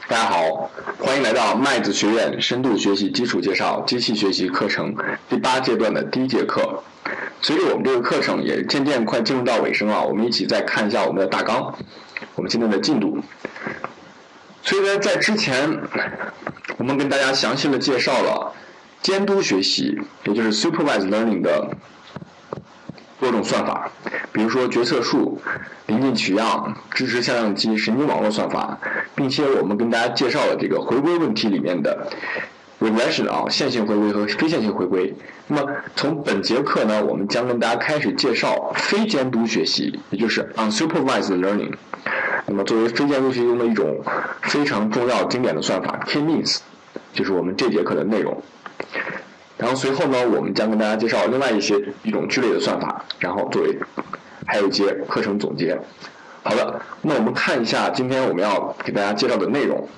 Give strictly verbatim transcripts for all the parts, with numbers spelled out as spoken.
大家好，欢迎来到麦子学院深度学习基础介绍机器学习课程第八阶段的第一节课。随着我们这个课程也渐渐快进入到尾声啊，我们一起再看一下我们的大纲，我们现在的进度。所以呢，在之前我们跟大家详细的介绍了监督学习，也就是 supervised learning 的多种算法，比如说决策树、临近取样、支持向量机、神经网络算法，并且我们跟大家介绍了这个回归问题里面的 regression 啊，线性回归和非线性回归。那么从本节课呢，我们将跟大家开始介绍非监督学习，也就是 unsupervised learning。那么作为非监督学习中的一种非常重要经典的算法 K-means， 就是我们这节课的内容。然后随后呢，我们将跟大家介绍另外一些一种聚类的算法，然后作为还有一些课程总结。好的，那我们看一下今天我们要给大家介绍的内容。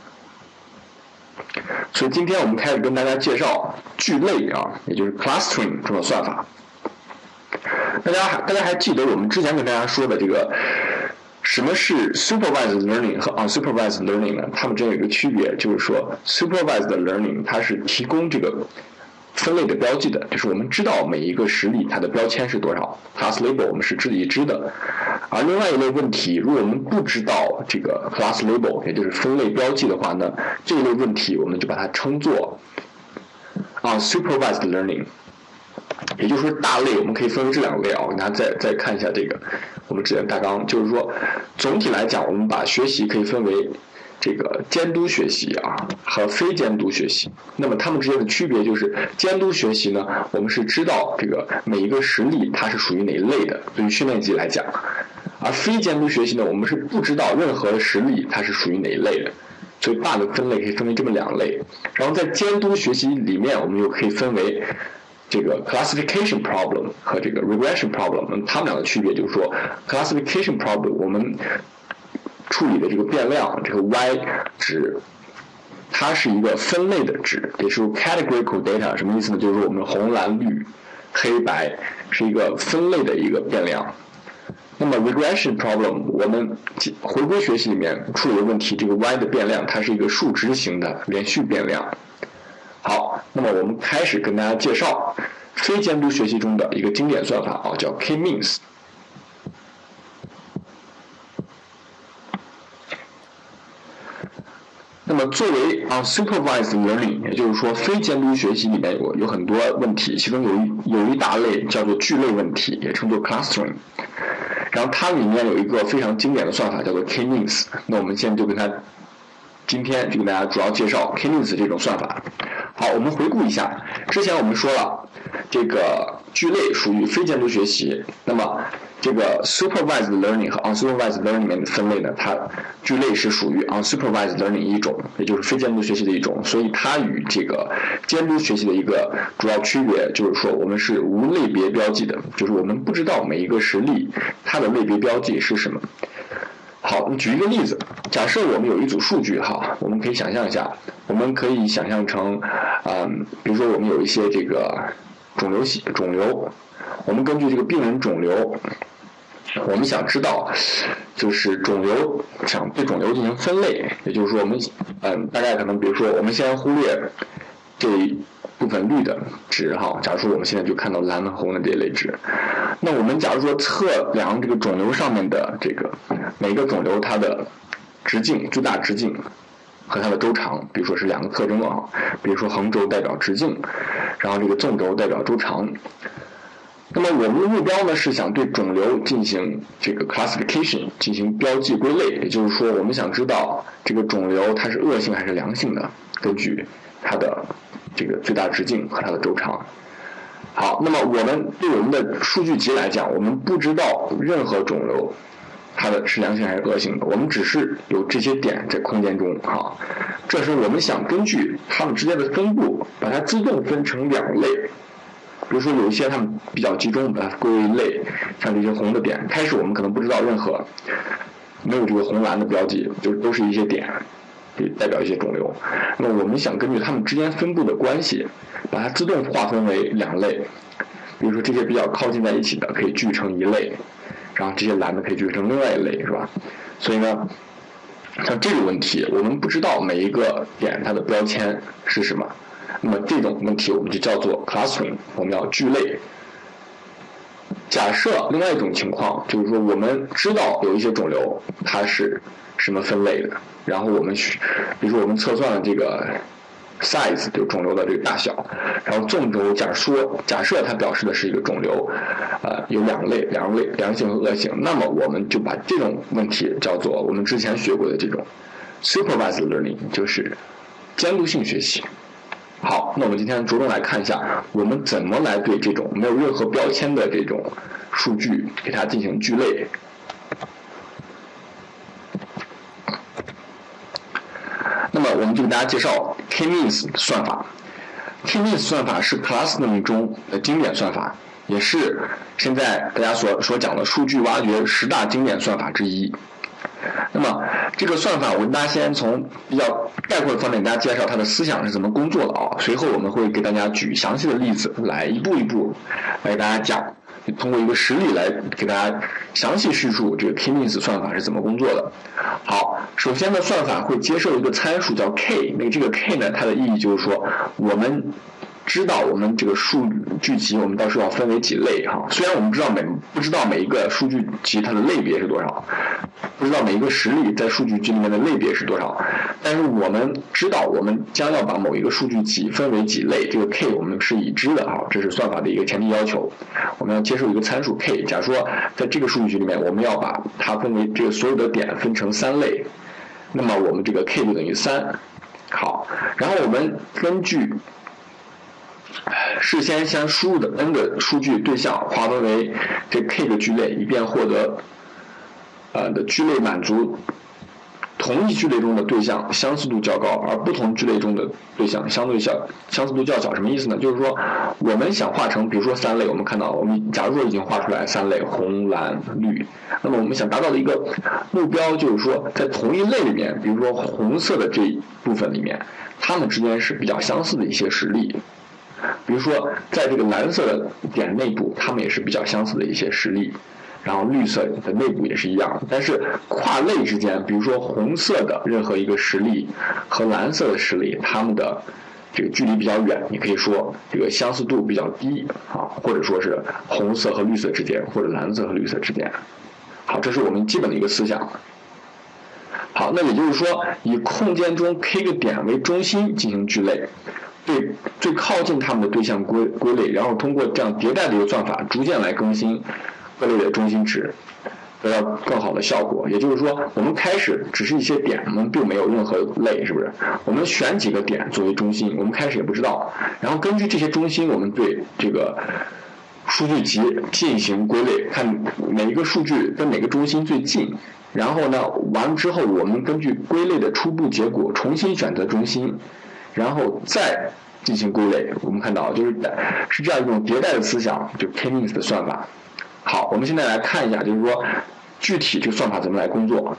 所以今天我们开始跟大家介绍聚类啊，也就是 clustering 这种算法。大家还大家还记得我们之前跟大家说的这个什么是 supervised learning 和 unsupervised learning 呢？它们之间有一个区别，就是说 supervised learning 它是提供这个分类的标记的，就是我们知道每一个实例它的标签是多少 class label 我们是知已知的。而另外一类问题，如果我们不知道这个 class label 也就是分类标记的话呢，这一类问题我们就把它称作 unsupervised learning。也就是说大类我们可以分为这两类啊，大家再再看一下这个我们之前大纲，就是说总体来讲我们把学习可以分为这个监督学习啊和非监督学习。那么它们之间的区别就是监督学习呢，我们是知道这个每一个实例它是属于哪一类的，对于训练集来讲。而非监督学习呢，我们是不知道任何的实例它是属于哪一类的。所以大的分类可以分为这么两类。然后在监督学习里面，我们又可以分为这个 classification problem 和这个 regression problem。那么它们俩的区别就是说 classification problem 我们处理的这个变量这个 y 值，它是一个分类的值，也是 categorical data。 什么意思呢？就是说我们红蓝绿黑白是一个分类的一个变量。那么 regression problem 我们回归学习里面处理的问题，这个 y 的变量它是一个数值型的连续变量。好，那么我们开始跟大家介绍非监督学习中的一个经典算法啊，叫 K-means。那么作为 unsupervised learning， 也就是说非监督学习里面有有很多问题，其中有一有一大类叫做聚类问题，也称作 clustering。然后它里面有一个非常经典的算法叫做 K-means。那我们现在就跟它今天就跟大家主要介绍 K-means 这种算法。好，我们回顾一下，之前我们说了这个聚类属于非监督学习，那么这个 supervised learning 和 unsupervised learning 里面的分类呢，它聚类是属于 unsupervised learning 一种，也就是非监督学习的一种，所以它与这个监督学习的一个主要区别就是说我们是无类别标记的，就是我们不知道每一个实例它的类别标记是什么。好，举一个例子，假设我们有一组数据哈，我们可以想象一下，我们可以想象成嗯，比如说我们有一些这个肿瘤肿瘤，我们根据这个病人肿瘤，我们想知道就是肿瘤，想对肿瘤进行分类，也就是说我们嗯大概可能比如说我们先忽略这一部分绿的值哈，假如说我们现在就看到蓝和红的这一类值，那我们假如说测量这个肿瘤上面的这个每个肿瘤它的直径最大直径和它的周长，比如说是两个特征啊，比如说横轴代表直径，然后这个纵轴代表周长。那么我们的目标呢是想对肿瘤进行这个 classification 进行标记归类，也就是说我们想知道这个肿瘤它是恶性还是良性的，根据它的这个最大直径和它的周长。好，那么我们对我们的数据集来讲，我们不知道任何肿瘤它的是良性还是恶性的，我们只是有这些点在空间中哈。这时我们想根据它们之间的分布，把它自动分成两类。比如说有一些它们比较集中，把它归为一类，像这些红的点，开始我们可能不知道任何没有这个红蓝的标记，就都是一些点，代表一些肿瘤。那么我们想根据它们之间分布的关系，把它自动划分为两类。比如说这些比较靠近在一起的可以聚成一类，然后这些蓝的可以聚成另外一类，是吧？所以呢， 像这个问题，我们不知道每一个点它的标签是什么，那么这种问题我们就叫做 clustering， 我们要聚类。假设另外一种情况就是说，我们知道有一些肿瘤它是什么分类的，然后我们去，比如说我们测算了这个 size 就肿瘤的这个大小，然后纵轴假说假设它表示的是一个肿瘤，呃，有两类，两类良性和恶性，那么我们就把这种问题叫做我们之前学过的这种 supervised learning， 就是监督性学习。好，那我们今天着重来看一下，我们怎么来对这种没有任何标签的这种数据给它进行聚类。那么我们就给大家介绍 K-means 算法。K-means 算法是 clustering 中的经典算法，也是现在大家所所讲的数据挖掘十大经典算法之一。那么这个算法，我跟大家先从比较概括的方面给大家介绍它的思想是怎么工作的啊。随后我们会给大家举详细的例子，来一步一步来给大家讲，通过一个实例来给大家详细叙述这个 K-means 算法是怎么工作的。好，首先呢，算法会接受一个参数叫 K， 那个这个 K 呢，它的意义就是说我们知道我们这个数据集我们到时候要分为几类哈，虽然我们知道每不知道每一个数据集它的类别是多少，不知道每一个实例在数据集里面的类别是多少，但是我们知道我们将要把某一个数据集分为几类，这个 K 我们是已知的哈，这是算法的一个前提要求。我们要接受一个参数 K， 假如说在这个数据集里面我们要把它分为这个所有的点分成三类，那么我们这个 K 就等于三。好，然后我们根据事先先输入的 n 个数据对象划分为这 k 个聚类，以便获得呃的聚类满足同一聚类中的对象相似度较高，而不同聚类中的对象相对小相似度较小。什么意思呢？就是说我们想画成比如说三类，我们看到我们假如说已经画出来三类红蓝绿，那么我们想达到的一个目标就是说在同一类里面，比如说红色的这一部分里面，它们之间是比较相似的一些实例。比如说在这个蓝色的点内部，它们也是比较相似的一些实例，然后绿色的内部也是一样，但是跨类之间，比如说红色的任何一个实例和蓝色的实例，它们的这个距离比较远，你可以说这个相似度比较低啊，或者说是红色和绿色之间，或者蓝色和绿色之间。好，这是我们基本的一个思想。好，那也就是说以空间中 k 个点为中心进行聚类，对最靠近它们的对象归归类，然后通过这样迭代的一个算法，逐渐来更新各类的中心值，得到更好的效果。也就是说，我们开始只是一些点，我们并没有任何类，是不是？我们选几个点作为中心，我们开始也不知道，然后根据这些中心，我们对这个数据集进行归类，看每一个数据跟哪个中心最近。然后呢，完之后我们根据归类的初步结果重新选择中心，然后再进行归类。我们看到就是是这样一种迭代的思想，就 K-means 的算法。好，我们现在来看一下，就是说具体这个算法怎么来工作。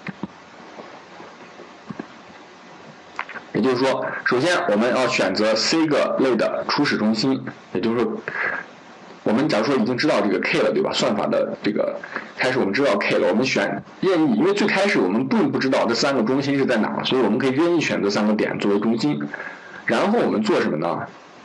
也就是说，首先我们要选择 C 个类的初始中心，也就是说我们假如说已经知道这个 K 了，对吧？算法的这个开始我们知道 K 了，我们选任意，因为最开始我们并不知道这三个中心是在哪，所以我们可以任意选择三个点作为中心。然后我们做什么呢？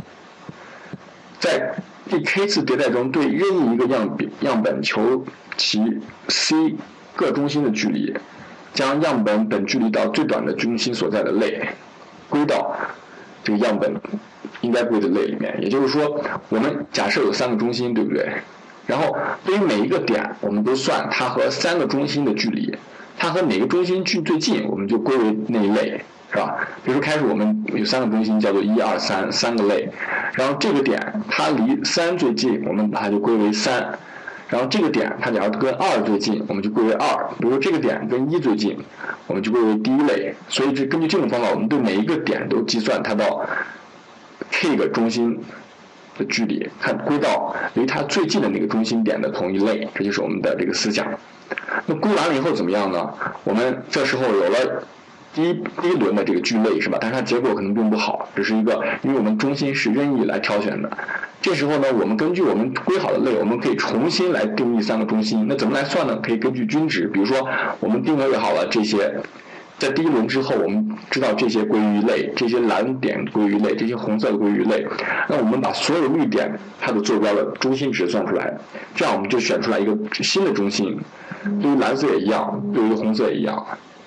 在第 k 次迭代中，对任意一个样本样本求其 C 各中心的距离，将样本本距离到最短的中心所在的类归到这个样本应该归的类里面。也就是说，我们假设有三个中心，对不对？然后对于每一个点，我们都算它和三个中心的距离，它和哪个中心距最近，我们就归为那一类，是吧？比如说开始我们有三个中心，叫做一二三三个类，然后这个点它离三最近，我们把它就归为三。然后这个点它假如跟二最近，我们就归为二。比如说这个点跟一最近，我们就归为第一类。所以这根据这种方法，我们对每一个点都计算它到 k 个中心的距离，看归到离它最近的那个中心点的同一类，这就是我们的这个思想。那归完了以后怎么样呢？我们这时候有了第一第一轮的这个聚类，是吧？但是它结果可能并不好，这是一个因为我们中心是任意来挑选的。这时候呢，我们根据我们归好的类，我们可以重新来定义三个中心。那怎么来算呢？可以根据均值，比如说我们定位好了这些在第一轮之后，我们知道这些归于类，这些蓝点归于类，这些红色的归于类。那我们把所有绿点它的坐标的中心值算出来，这样我们就选出来一个新的中心。对于蓝色也一样，对于红色也一样。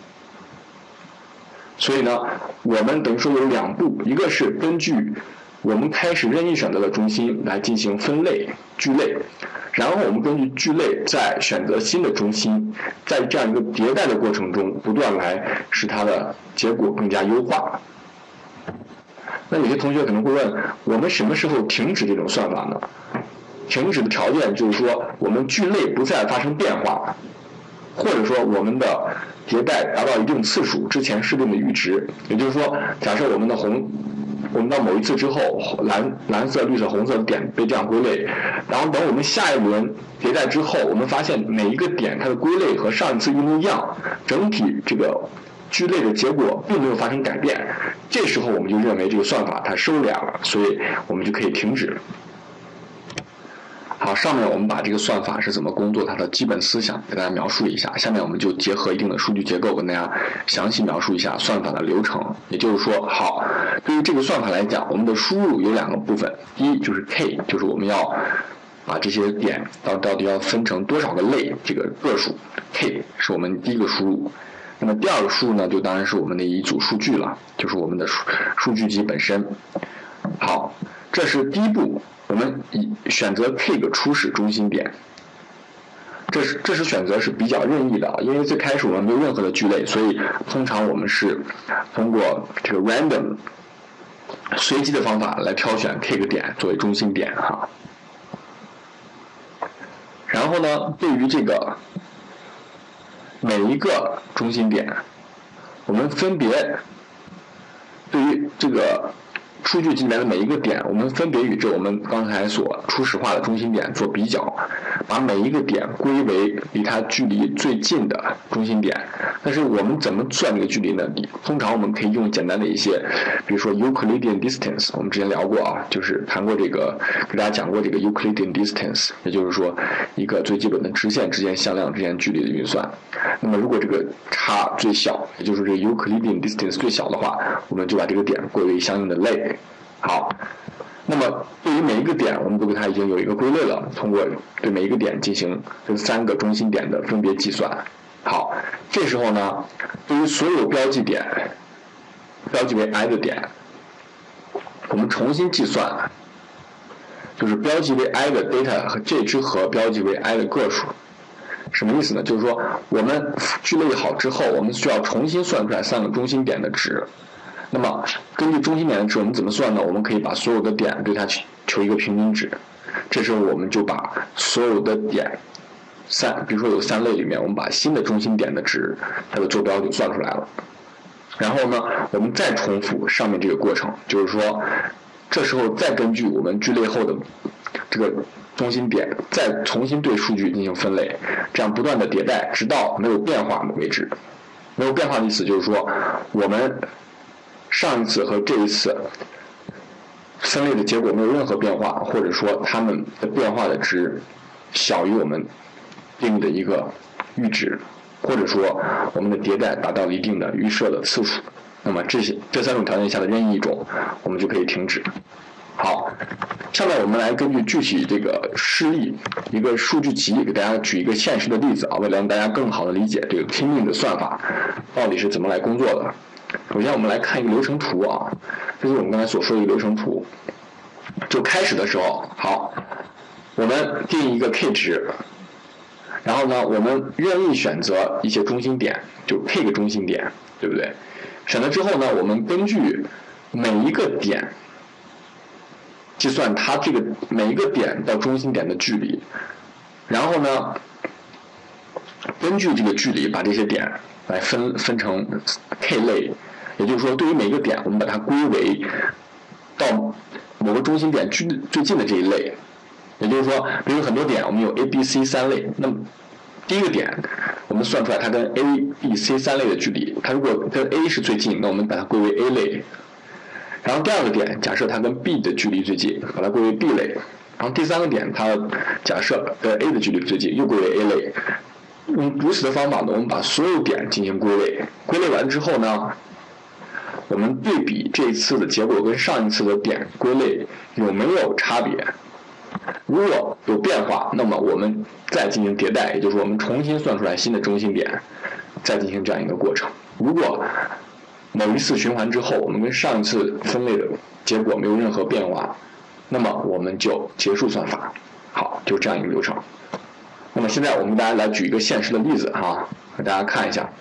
所以呢，我们等于说有两步，一个是根据我们开始任意选择的中心来进行分类聚类，然后我们根据聚类再选择新的中心，在这样一个迭代的过程中不断来使它的结果更加优化。那有些同学可能会问，我们什么时候停止这种算法呢？停止的条件就是说我们聚类不再发生变化，或者说我们的迭代达到一定次数之前设定的阈值。也就是说，假设我们的红我们到某一次之后，蓝蓝色、绿色、红色的点被这样归类，然后等我们下一轮迭代之后，我们发现每一个点它的归类和上一次一模一样，整体这个聚类的结果并没有发生改变，这时候我们就认为这个算法它收敛了，所以我们就可以停止。好，上面我们把这个算法是怎么工作，它的基本思想给大家描述一下。下面我们就结合一定的数据结构，跟大家详细描述一下算法的流程。也就是说，好，对于这个算法来讲，我们的输入有两个部分，第一就是 K， 就是我们要把这些点到到底要分成多少个类，这个个数 K 是我们第一个输入。那么第二个输入呢，就当然是我们的一组数据了，就是我们的数数据集本身。好，这是第一步。我们以选择 K 个初始中心点，这是这是选择是比较任意的，因为最开始我们没有任何的聚类，所以通常我们是通过这个 random 随机的方法来挑选 K 个点作为中心点哈。然后呢，对于这个每一个中心点，我们分别对于这个数据集里面的每一个点，我们分别与这我们刚才所初始化的中心点做比较，把每一个点归为离它距离最近的中心点。但是我们怎么算这个距离呢？通常我们可以用简单的一些，比如说 Euclidean distance， 我们之前聊过啊，就是谈过这个，给大家讲过这个 Euclidean distance， 也就是说一个最基本的直线之间向量之间距离的运算。那么如果这个差最小，也就是这个 Euclidean distance 最小的话，我们就把这个点归为相应的类。好，那么对于每一个点，我们都给它已经有一个归类了，通过对每一个点进行这三个中心点的分别计算。好，这时候呢，对于所有标记点，标记为 i 的点，我们重新计算，就是标记为 i 的 data 和 j 之和标记为 i 的个数。什么意思呢？就是说我们聚类好之后，我们需要重新算出来三个中心点的值。那么根据中心点的值我们怎么算呢？我们可以把所有的点对它求一个平均值，这时候我们就把所有的点三，比如说有三类里面，我们把新的中心点的值它的坐标就算出来了。然后呢，我们再重复上面这个过程，就是说这时候再根据我们聚类后的这个中心点再重新对数据进行分类，这样不断的迭代，直到没有变化为止。没有变化的意思就是说我们上一次和这一次分类的结果没有任何变化，或者说它们的变化的值小于我们定义的一个阈值，或者说我们的迭代达到了一定的预设的次数，那么这些这三种条件下的任意一种，我们就可以停止。好，下面我们来根据具体这个示例，一个数据集，给大家举一个现实的例子啊，为了让大家更好的理解这个拼命的算法到底是怎么来工作的。首先我们来看一个流程图啊，这是我们刚才所说的一个流程图。就开始的时候，好，我们定义一个 K 值，然后呢，我们任意选择一些中心点，就 K 个中心点，对不对？选择之后呢，我们根据每一个点计算它这个每一个点到中心点的距离，然后呢，根据这个距离把这些点来分分成 K 类，也就是说，对于每个点，我们把它归为到某个中心点距最近的这一类。也就是说，比如很多点，我们有 A、B、C 三类，那么第一个点，我们算出来它跟 A、B、C 三类的距离，它如果跟 A 是最近，那我们把它归为 A 类。然后第二个点，假设它跟 B 的距离最近，把它归为 B 类。然后第三个点，它假设跟 A 的距离最近，又归为 A 类。 用如此的方法呢，我们把所有点进行归类，归类完之后呢，我们对比这一次的结果跟上一次的点归类有没有差别。如果有变化，那么我们再进行迭代，也就是我们重新算出来新的中心点，再进行这样一个过程。如果某一次循环之后，我们跟上一次分类的结果没有任何变化，那么我们就结束算法。好，就这样一个流程。那么现在我们给大家来举一个现实的例子哈，给大家看一下。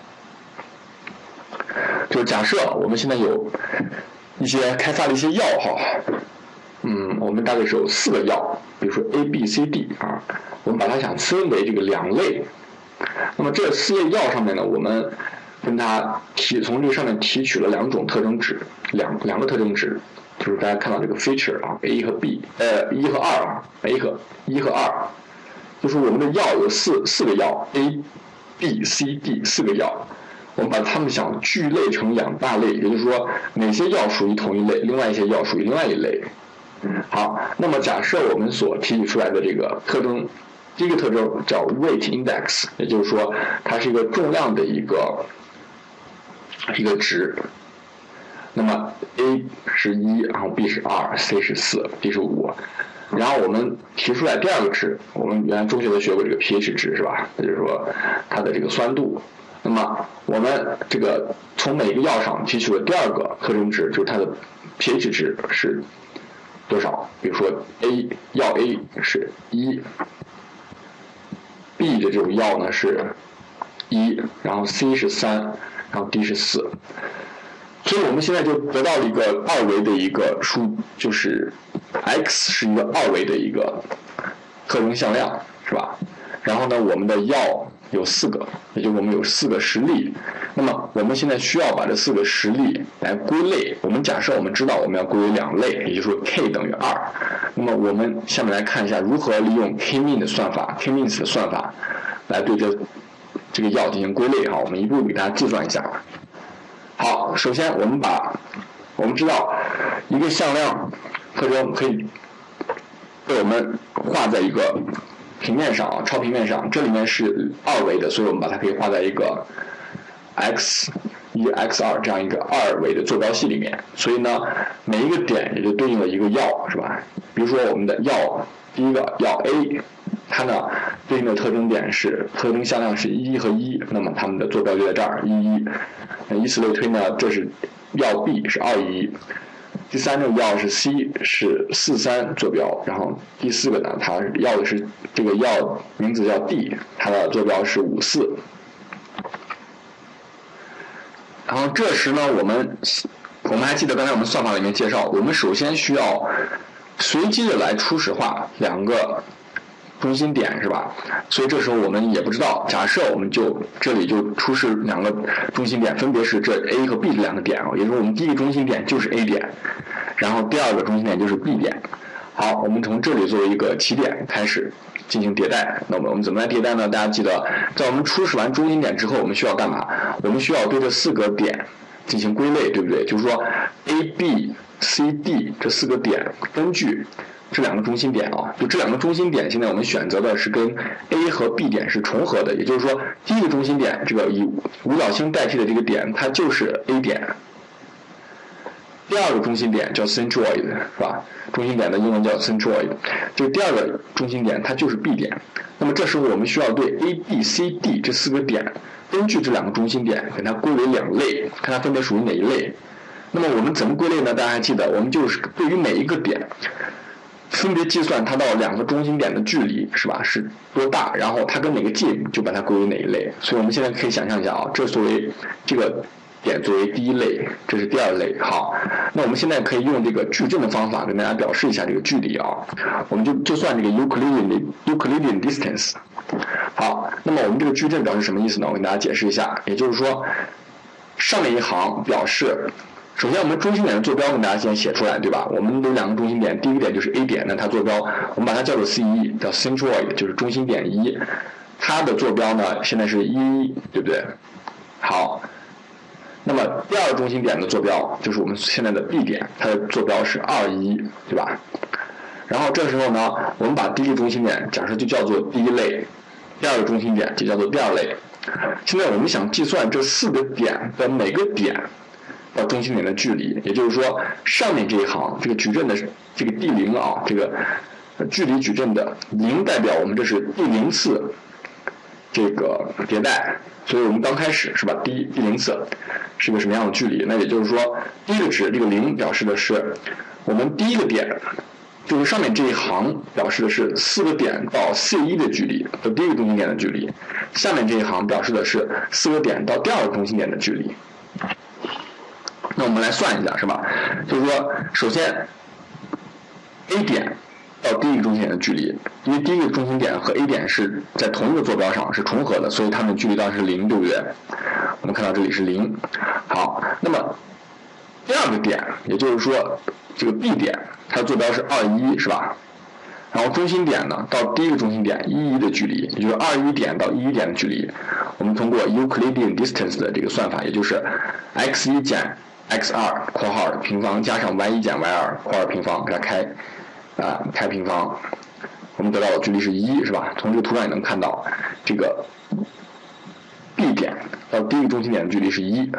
就假设我们现在有一些开发的一些药哈，嗯，我们大概是有四个药，比如说 A B C D 啊，我们把它想分为这个两类。那么这四类药上面呢，我们跟它提从这个上面提取了两种特征值，两两个特征值，就是大家看到这个 feature 啊 ，A 和 B， 呃，一和二啊 ，A 和一和二，就是我们的药有四四个药 ，A、B、C、D 四个药。我们把它们想聚类成两大类，也就是说哪些药属于同一类，另外一些药属于另外一类。好，那么假设我们所提取出来的这个特征，第一个特征叫 weight index， 也就是说它是一个重量的一个一个值。那么 A 是一，然后 B 是二 ，C 是四 ，D 是五。然后我们提出来第二个值，我们原来中学都学过这个 pH 值是吧？也就是说它的这个酸度。那么我们这个从每个药上提取的第二个特征值，就是它的 pH 值是多少？比如说 A 药 A 是一 ，B 的这种药呢是一，然后 C 是三，然后 D 是四。所以我们现在就得到了一个二维的一个数，就是 X 是一个二维的一个特征向量，是吧？然后呢，我们的药有四个，也就是我们有四个实例。那么我们现在需要把这四个实例来归类。我们假设我们知道我们要归为两类，也就是说 k 等于二。那么我们下面来看一下如何利用 k-mean 的算法 k-means 的算法来对这这个药进行归类哈。我们一步步给大家计算一下。好，首先我们把我们知道一个向量特征可以被我们画在一个平面上啊，超平面上，这里面是二维的，所以我们把它可以画在一个 x 一 x 二这样一个二维的坐标系里面。所以呢，每一个点也就对应了一个药，是吧？比如说我们的药第一个药 A， 它呢对应的特征点是特征向量是一和一，那么它们的坐标就在这儿一一。以此类推呢，这是药 B 是二一。第三个药是 C 是四三坐标，然后第四个呢，它要的是这个药名字叫 D， 它的坐标是五四。然后这时呢，我们我们还记得刚才我们算法里面介绍，我们首先需要随机的来初始化两个中心点，是吧？所以这时候我们也不知道，假设我们就这里就出示两个中心点，分别是这 A 和 B 这两个点啊，也就是说我们第一个中心点就是 A 点，然后第二个中心点就是 B 点。好，我们从这里作为一个起点开始进行迭代。那么我们怎么来迭代呢？大家记得，在我们初始完中心点之后，我们需要干嘛？我们需要对这四个点进行归类，对不对？就是说 A、B、C、D 这四个点，根据这两个中心点啊，就这两个中心点，现在我们选择的是跟 A 和 B 点是重合的，也就是说，第一个中心点这个以五角星代替的这个点，它就是 A 点。第二个中心点叫 centroid， 是吧？中心点的英文叫 centroid， 这个第二个中心点它就是 B 点。那么这时候我们需要对 A、B、C、D 这四个点，根据这两个中心点，给它归为两类，看它分别属于哪一类。那么我们怎么归类呢？大家还记得，我们就是对于每一个点，分别计算它到两个中心点的距离，是吧？是多大？然后它跟哪个近，就把它归为哪一类。所以我们现在可以想象一下啊，这作为这个点作为第一类，这是第二类。好，那我们现在可以用这个矩阵的方法跟大家表示一下这个距离啊。我们就就算这个 Euclidean Euclidean distance。好，那么我们这个矩阵表示什么意思呢？我跟大家解释一下，也就是说，上面一行表示。首先，我们中心点的坐标跟大家先写出来，对吧？我们有两个中心点，第一个点就是 A 点，那它坐标我们把它叫做 C 一，叫 centroid， 就是中心点一，它的坐标呢现在是一，对不对？好，那么第二个中心点的坐标就是我们现在的 B 点，它的坐标是二一，对吧？然后这时候呢，我们把第一个中心点假设就叫做第一类， 第二个中心点就叫做第二类。现在我们想计算这四个点的每个点到中心点的距离，也就是说上面这一行这个矩阵的这个第零啊，这个距离矩阵的零代表我们这是第零次这个迭代，所以我们刚开始是吧？第第零次是个什么样的距离？那也就是说，第一个值这个零表示的是我们第一个点，就是上面这一行表示的是四个点到 C 一 的距离，到第一个中心点的距离；下面这一行表示的是四个点到第二个中心点的距离。那我们来算一下，是吧？就是说，首先 A 点到第一个中心点的距离，因为第一个中心点和 A 点是在同一个坐标上是重合的，所以它们的距离当然是零，对不对？我们看到这里是零。好，那么第二个点，也就是说这个 B 点，它的坐标是二一，是吧？然后中心点呢，到第一个中心点一一的距离，也就是二一点到一一点的距离，我们通过 Euclidean distance 的这个算法，也就是 x 一减 x 二括号平方加上 y 一减 y 二括号平方，给它开啊、呃、开平方，我们得到的距离是一，是吧？从这个图上也能看到，这个 B 点到第一个中心点的距离是一。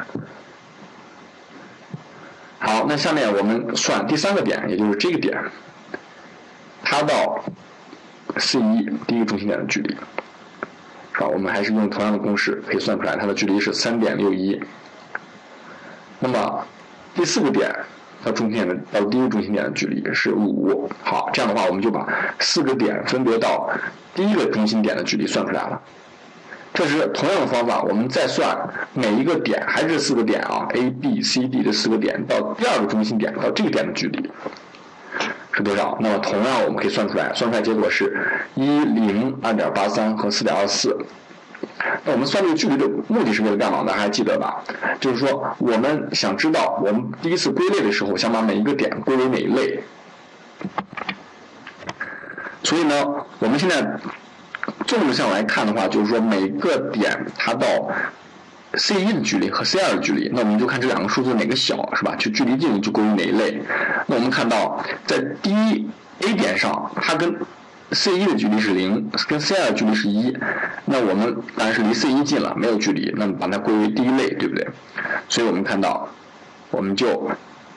好，那下面我们算第三个点，也就是这个点，它到 C 一 第一个中心点的距离，是吧？我们还是用同样的公式可以算出来，它的距离是 三点六一。那么第四个点到中心点的到第一个中心点的距离是五。好，这样的话我们就把四个点分别到第一个中心点的距离算出来了。这是同样的方法，我们再算每一个点，还是这四个点啊 ，A B C D 这四个点到第二个中心点到这个点的距离是多少？那么同样我们可以算出来，算出来结果是一零、二点八三和四点二四。那我们算这个距离的目的是为了干嘛？大家还记得吧？就是说我们想知道我们第一次归类的时候，想把每一个点归为哪一类。所以呢，我们现在纵着向来看的话，就是说每个点它到 C 一 的距离和 C 二 的距离，那我们就看这两个数字哪个小，是吧？就距离近就归于哪一类。那我们看到在第一 A 点上，它跟 C 一 的距离是零，跟 C 二 的距离是一，那我们当然是离 C 一 近了，没有距离，那么把它归为第一类，对不对？所以我们看到，我们就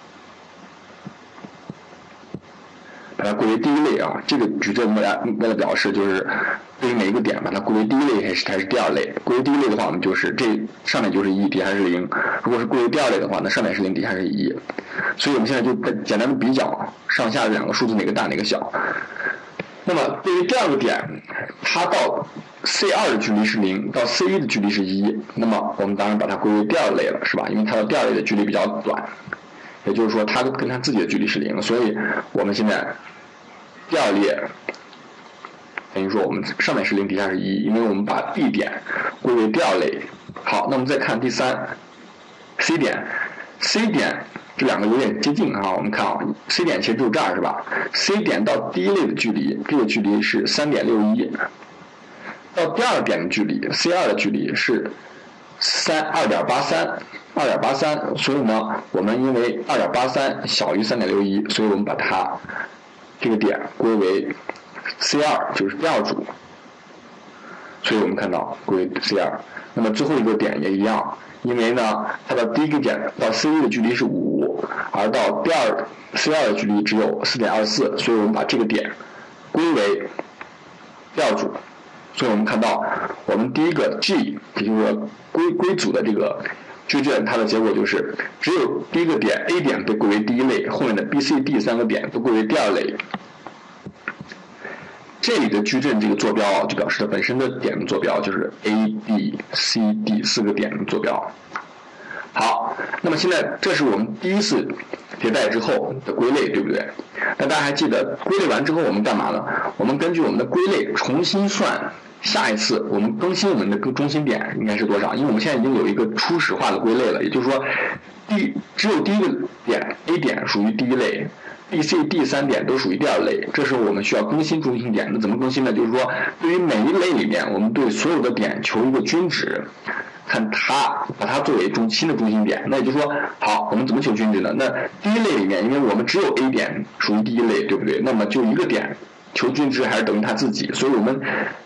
把它归为第一类啊。这个矩阵为了为了表示就是对于每一个点把它归为第一类还是还是第二类。归为第一类的话，我们就是这上面就是一，底下是零；如果是归为第二类的话，那上面是零，底下是一。所以我们现在就简单的比较上下的两个数字哪个大哪个小。那么对于第二个点，它到 C 二 的距离是零，到 C 一 的距离是一，那么我们当然把它归为第二类了，是吧？因为它到第二类的距离比较短，也就是说它跟它自己的距离是零，所以我们现在第二列等于说我们上面是零，底下是一，因为我们把 B 点归为第二类。好，那我们再看第三 C 点 ，C 点这两个有点接近啊，我们看啊 ，C 点其实就这儿是吧 ？C 点到第一类的距离，这个距离是 三点六一， 到第二点的距离 C 二 的距离是二点八三， 二点八三，所以呢，我们因为二点八三小于 三点六一， 所以我们把它这个点归为 C 二， 就是第二组，所以我们看到归为 C 二。那么最后一个点也一样，因为呢，它的第一个点到 C 一 的距离是五，而到第二 C 二 的距离只有 四点二四， 所以我们把这个点归为第二组。所以我们看到我们第一个 G， 也就是说归归组的这个矩阵，它的结果就是只有第一个点 A 点被归为第一类，后面的 B、C、D 三个点都归为第二类。这里的矩阵这个坐标就表示它本身的点的坐标就是 A、B、C、D 四个点的坐标。好，那么现在这是我们第一次迭代之后的归类，对不对？那大家还记得归类完之后我们干嘛呢？我们根据我们的归类重新算下一次我们更新我们的中心点应该是多少？因为我们现在已经有一个初始化的归类了，也就是说第只有第一个点 A 点属于第一类，B、C、D 三点都属于第二类，这时候我们需要更新中心点。那怎么更新呢？就是说对于每一类里面，我们对所有的点求一个均值，看它把它作为中新的中心点。那也就是说，好，我们怎么求均值呢？那第一类里面，因为我们只有 A 点属于第一类，对不对？那么就一个点求均值还是等于它自己，所以我们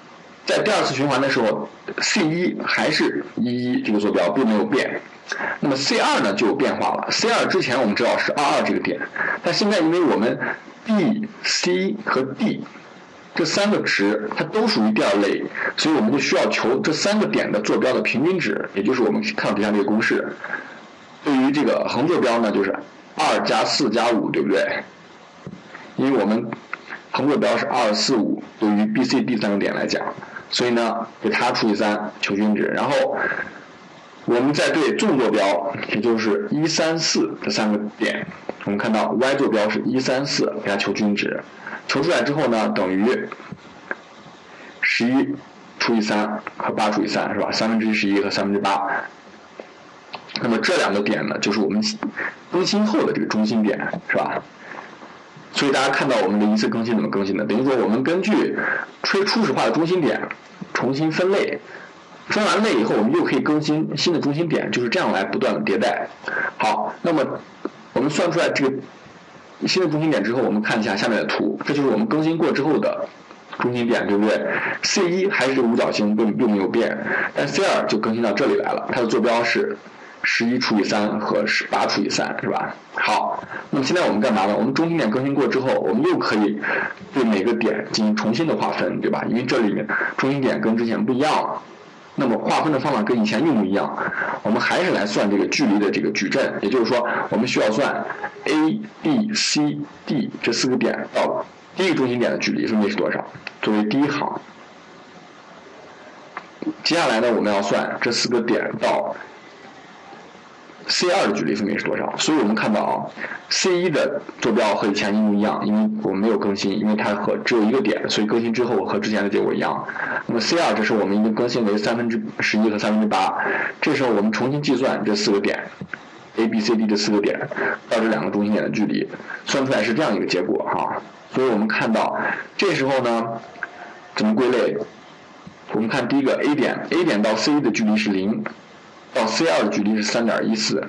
在第二次循环的时候 C 一还是一一这个坐标并没有变，那么 C 二呢就有变化了。 C 二之前我们知道是二二这个点，但现在因为我们 B、C 和 D 这三个值它都属于第二类，所以我们就需要求这三个点的坐标的平均值，也就是我们看到底下这个公式。对于这个横坐标呢，就是二加四加五，对不对？因为我们横坐标是二四五，对于 B、C、D 三个点来讲，所以呢给它除以三求均值，然后我们再对纵坐标，也就是一三四这三个点，我们看到 Y 坐标是一三四，给它求均值，求出来之后呢等于十一除以三和八除以三，是吧？三分之十一和三分之八。那么这两个点呢，就是我们更新后的这个中心点，是吧？所以大家看到我们的一次更新怎么更新的？等于说我们根据吹初始化的中心点重新分类，分完类以后，我们又可以更新新的中心点，就是这样来不断的迭代。好，那么我们算出来这个新的中心点之后，我们看一下下面的图，这就是我们更新过之后的中心点，对不对 ？C 一还是这个五角星并并没有变，但 C 二就更新到这里来了，它的坐标是十一除以三和十八除以三，是吧？好，那么现在我们干嘛呢？我们中心点更新过之后，我们又可以对每个点进行重新的划分，对吧？因为这里面中心点跟之前不一样了，那么划分的方法跟以前一模一样，我们还是来算这个距离的这个矩阵，也就是说，我们需要算 A、B、C、D 这四个点到第一个中心点的距离分别是多少，作为第一行。接下来呢，我们要算这四个点到C 二的距离分别是多少？所以我们看到啊 ，C 一的坐标和以前一模一样，因为我们没有更新，因为它和只有一个点，所以更新之后和之前的结果一样。那么 C 二这时候我们已经更新为三分之十一和三分之八，这时候我们重新计算这四个点 A、B、C、D 这四个点到这两个中心点的距离，算出来是这样一个结果哈。所以我们看到这时候呢，怎么归类？我们看第一个 A 点 ，A 点到 C 一的距离是零。到 C 二的距离是 三点一四，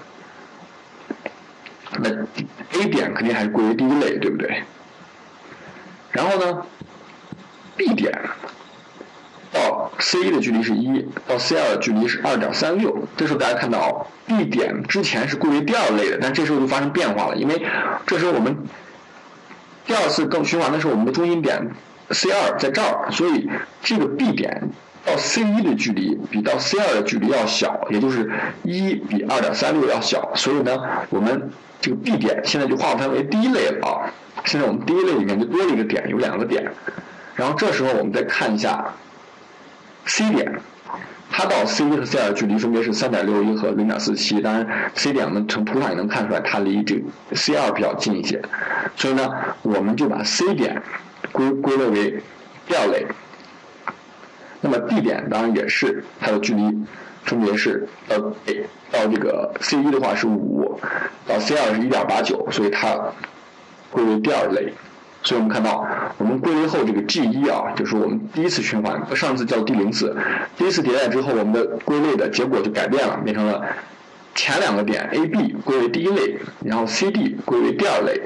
那 A 点肯定还是归为第一类，对不对？然后呢 B 点到 C 一的距离是一，到 C 二的距离是 二点三六， 这时候大家看到 B 点之前是归为第二类的，但这时候就发生变化了，因为这时候我们第二次更循环的时候，我们的中心点 C 二在这儿，所以这个 B 点到 C 一的距离比到 C 二的距离要小，也就是一比 二点三六 要小，所以呢，我们这个 B 点现在就划分为第一类了啊。现在我们第一类里面就多了一个点，有两个点。然后这时候我们再看一下 C 点，它到 C 一和 C 二的距离分别是 三点六一 和 零点四七， 当然 C 点我们从图上也能看出来它离这个 C 二比较近一些，所以呢，我们就把 C 点归归类为第二类。那么 D 点当然也是它的距离分别是到 A 到这个 C 一的话是五，到 C 二是 一点八九， 所以它归为第二类。所以我们看到我们归类后这个 G 一 啊，就是我们第一次循环，上次叫第零次，第一次迭代之后，我们的归类的结果就改变了，变成了前两个点 A、B 归为第一类，然后 C、D 归为第二类。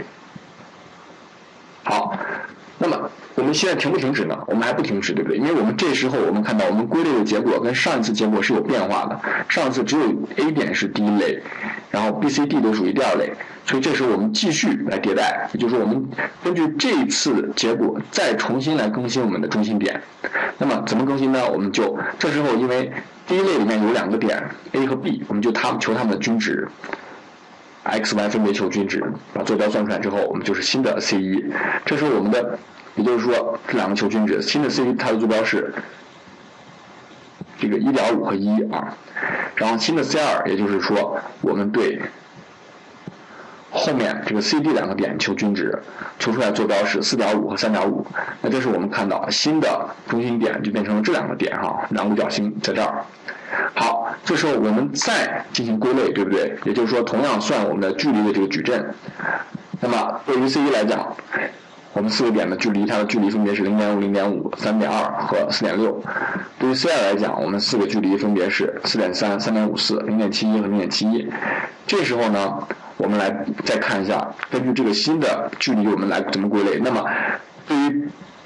好，那么我们现在停不停止呢？我们还不停止，对不对？因为我们这时候我们看到我们归类的结果跟上一次结果是有变化的，上一次只有 A 点是第一类，然后 B、C、D 都属于第二类，所以这时候我们继续来迭代，也就是说我们根据这一次结果再重新来更新我们的中心点。那么怎么更新呢？我们就这时候因为第一类里面有两个点 A 和 B， 我们就它们求它们的均值。X、Y 分别求均值，把坐标算出来之后，我们就是新的 C 一。这时候我们的，也就是说这两个求均值，新的 C 一它的坐标是这个 一点五 和一啊，然后新的 C 二，也就是说我们对后面这个 C、D 两个点求均值，求出来坐标是 四点五 和 三点五。那这是我们看到新的中心点就变成了这两个点哈，两个五角星在这儿。好，这时候我们再进行归类，对不对？也就是说，同样算我们的距离的这个矩阵。那么对于 C 一 来讲，我们四个点的距离，它的距离分别是 零点五、零点五、三点二 和 四点六。对于 C 二 来讲，我们四个距离分别是 四点三、三点五四、零点七一 和 零点七一。这时候呢，我们来再看一下，根据这个新的距离，我们来怎么归类。那么对于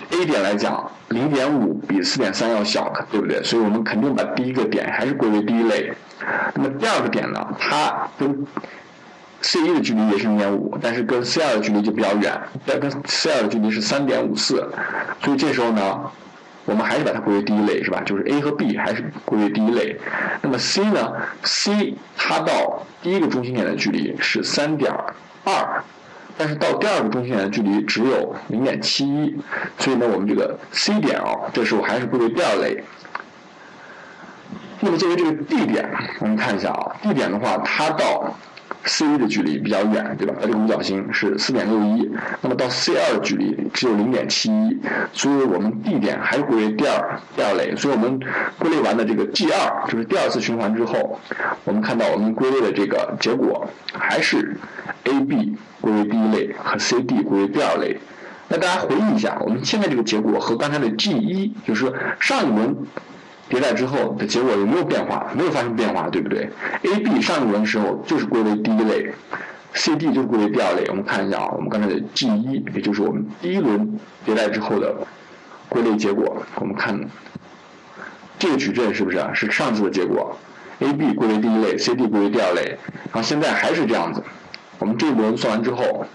A 点来讲 零点五 比 四点三 要小，对不对？所以我们肯定把第一个点还是归为第一类。那么第二个点呢，它跟 C 一 的距离也是 零点五， 但是跟 C 二 的距离就比较远，但跟 C 二 的距离是 三点五四， 所以这时候呢我们还是把它归为第一类，是吧？就是 A 和 B 还是归为第一类。那么 C 呢 C 它到第一个中心点的距离是 三点二，但是到第二个中心点的距离只有 零点七一， 所以呢我们这个 C 点哦，这时候还是归为第二类。那么作为这个 D 点，我们看一下啊 ，D 点的话，它到 C 一 的距离比较远，对吧？它这个五角星是 四点六一， 那么到 C 二 的距离只有 零点七一， 所以我们 D 点还是归为第二第二类。所以我们归类完的这个 G 二， 就是第二次循环之后，我们看到我们归类的这个结果还是 A B 归为第一类和 C D 归为第二类。那大家回忆一下，我们现在这个结果和刚才的 G 一， 就是上一轮迭代之后的结果有没有变化？没有发生变化，对不对 ？A B 上一轮的时候就是归为第一类 ，C D 就是归为第二类。我们看一下啊，我们刚才的 G 一， 也就是我们第一轮迭代之后的归类结果，我们看这个矩阵是不是啊？是上次的结果 ，A B 归为第一类 ，C D 归为第二类，然后现在还是这样子。我们这一轮算完之后，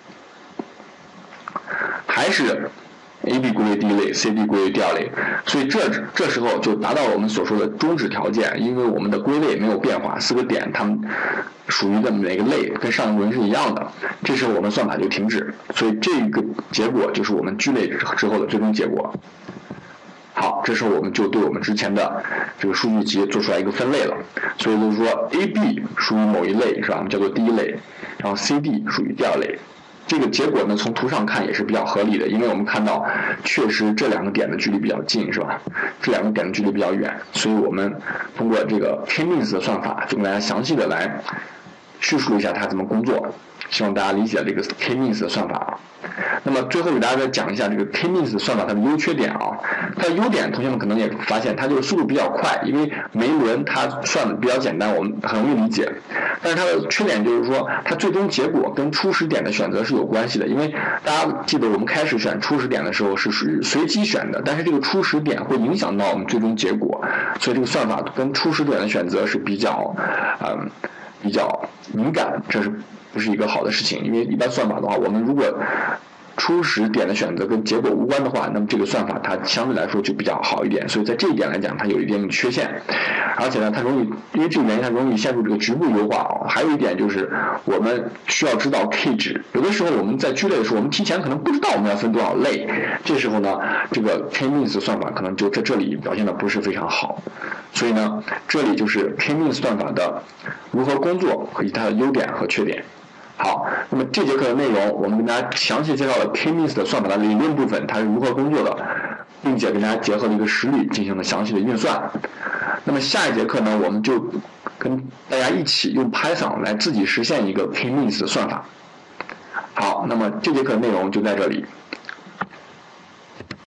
还是A B 归为第一类 ，C D 归为第二类，所以这这时候就达到了我们所说的终止条件，因为我们的归类没有变化，四个点它们属于的每个类跟上一轮是一样的，这时候我们算法就停止，所以这个结果就是我们聚类之后的最终结果。好，这时候我们就对我们之前的这个数据集做出来一个分类了，所以就是说 A B 属于某一类，是吧？我们叫做第一类，然后 C D 属于第二类。这个结果呢，从图上看也是比较合理的，因为我们看到确实这两个点的距离比较近，是吧？这两个点的距离比较远，所以我们通过这个 K-means 的算法，就跟大家详细的来叙述一下它怎么工作，希望大家理解这个 K-means 的算法啊。那么最后给大家再讲一下这个 K-means 的算法它的优缺点啊。它的优点，同学们可能也发现它就是速度比较快，因为每一轮它算的比较简单，我们很容易理解。但是它的缺点就是说，它最终结果跟初始点的选择是有关系的，因为大家记得我们开始选初始点的时候是属于随机选的，但是这个初始点会影响到我们最终结果，所以这个算法跟初始点的选择是比较，嗯，比较敏感，这是不是一个好的事情？因为一般算法的话，我们如果初始点的选择跟结果无关的话，那么这个算法它相对来说就比较好一点，所以在这一点来讲，它有一定的缺陷，而且呢，它容易因为这个原因，它容易陷入这个局部优化啊。还有一点就是我们需要知道 K 值，有的时候我们在聚类的时候，我们提前可能不知道我们要分多少类，这时候呢，这个 K-means 算法可能就在这里表现的不是非常好，所以呢，这里就是 K-means 算法的如何工作以及它的优点和缺点。好，那么这节课的内容，我们跟大家详细介绍了 K-means 的算法的理论部分，它是如何工作的，并且跟大家结合了一个实例进行了详细的运算。那么下一节课呢，我们就跟大家一起用 Python 来自己实现一个 K-means 的算法。好，那么这节课的内容就在这里。